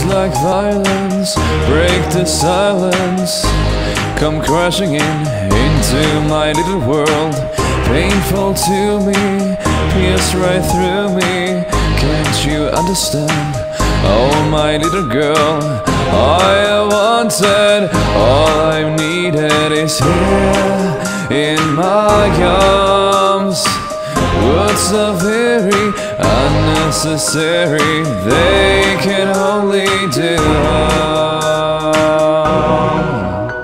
Words like violence break the silence, come crashing into my little world. Painful to me, pierce right through me. Can't you understand? Oh, my little girl, all I wanted, all I needed is here in my arms. Words are very unnecessary, they can only do harm.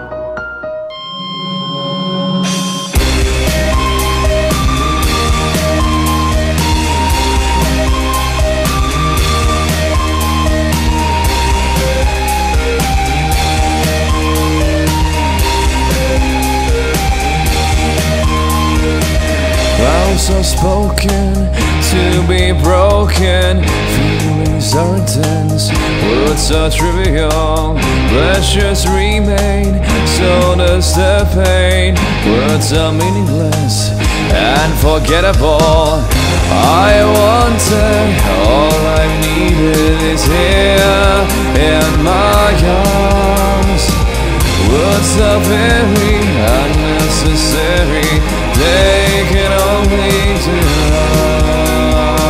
Vows are spoken to be broken, feelings are intense, words are trivial, pleasures remain, so does the pain. Words are meaningless and forgettable. I wanted, all I needed is here in my arms. Words are very unnecessary, they can only do harm.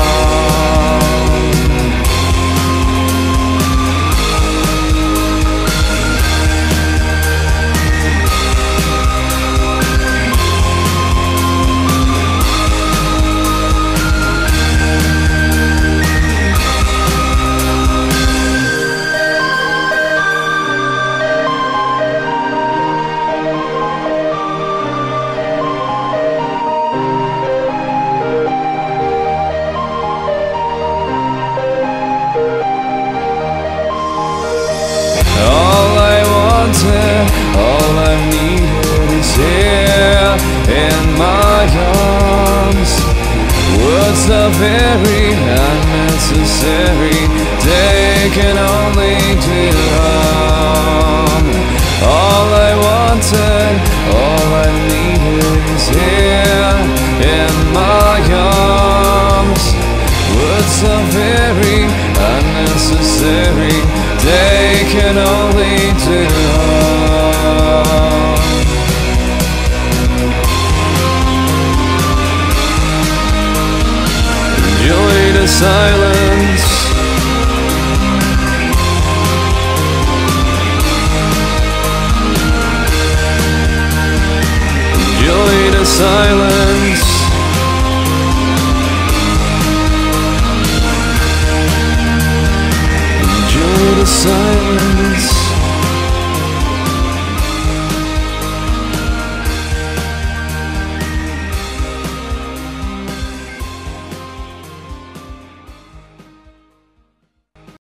All I needed is here in my arms. Words are very unnecessary, they can only do harm. All I wanted, all I needed is here in my arms. Words are very unnecessary, they can only do harm. Enjoy the silence.